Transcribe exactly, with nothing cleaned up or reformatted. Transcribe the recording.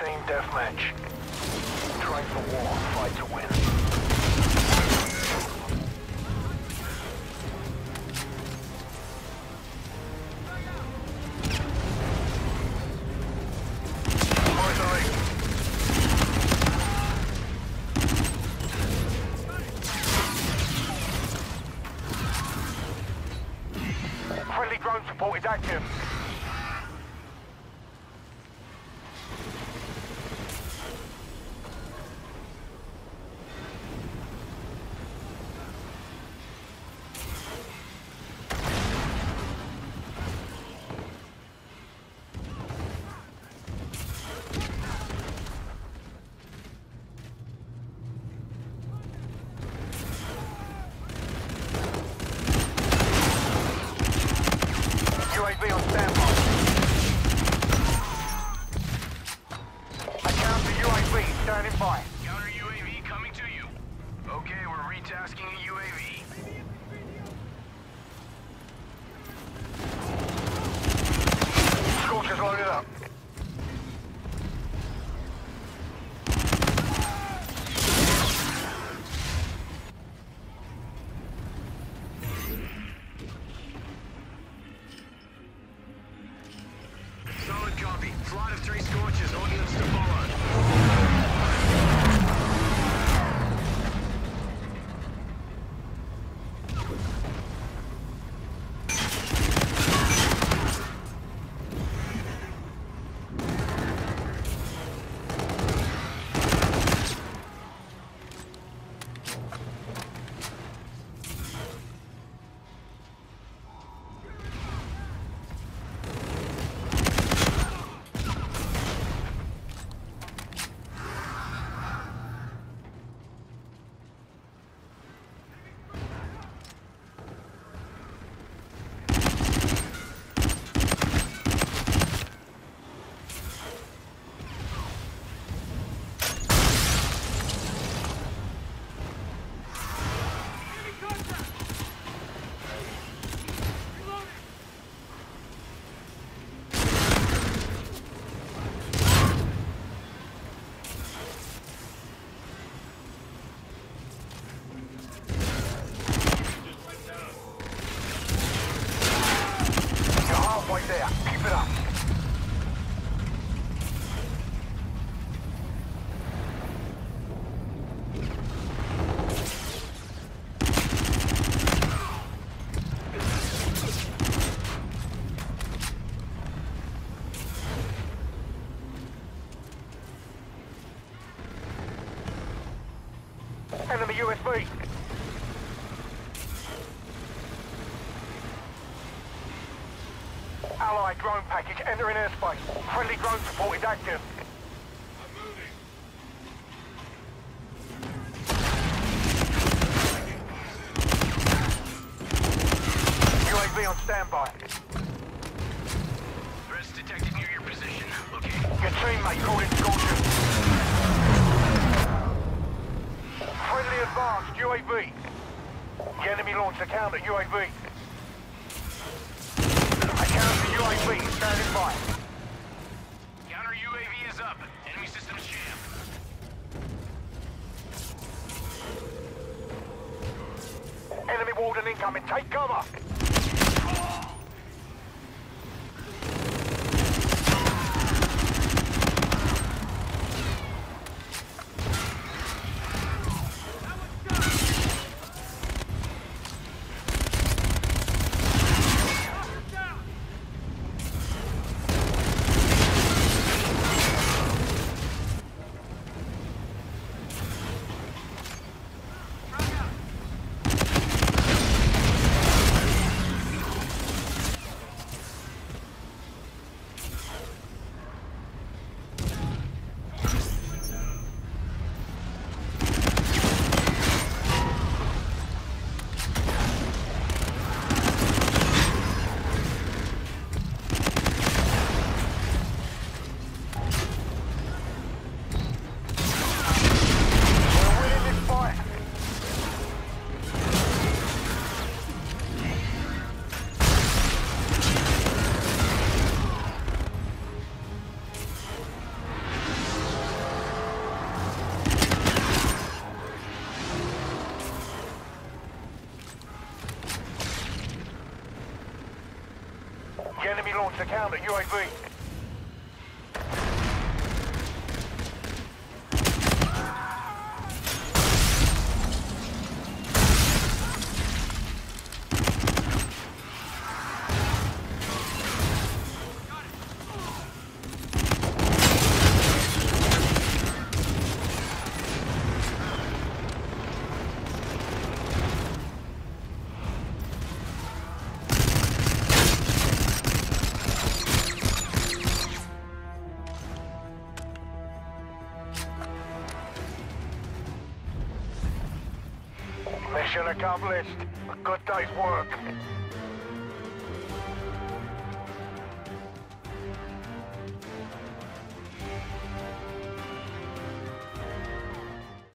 Team deathmatch. Train for war, fight to win. Friendly drone support is active. U A V on standby. I counter U A V, standing by. Counter U A V coming to you. Okay, we're retasking a U A V. Scorcher's loaded up. Solid copy. Flight of three Scorchers, ordnance to follow. You're halfway there. Keep it up. Enemy U S B. Allied drone package entering airspace. Friendly drone support is active. U A V on standby. Threats detected near your position. Looking. Your teammate called in Scorcher. Friendly advanced U A V. The enemy launched a counter U A V. I counter U A V, standing by. Counter U A V is up. Enemy systems jammed. Enemy warden incoming, take cover. launch the counter U A V. Mission accomplished. A good day's work.